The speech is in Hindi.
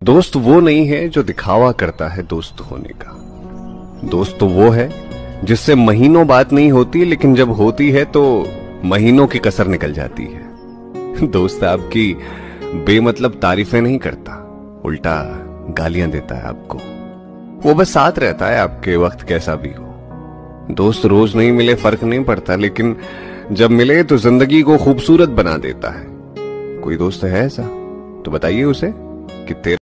दोस्त वो नहीं है जो दिखावा करता है दोस्त होने का। दोस्त तो वो है जिससे महीनों बात नहीं होती, लेकिन जब होती है तो महीनों की कसर निकल जाती है। दोस्त आपकी बेमतलब तारीफें नहीं करता, उल्टा गालियां देता है आपको। वो बस साथ रहता है आपके, वक्त कैसा भी हो। दोस्त रोज नहीं मिले फर्क नहीं पड़ता, लेकिन जब मिले तो जिंदगी को खूबसूरत बना देता है। कोई दोस्त है ऐसा तो बताइए उसे कि तेरा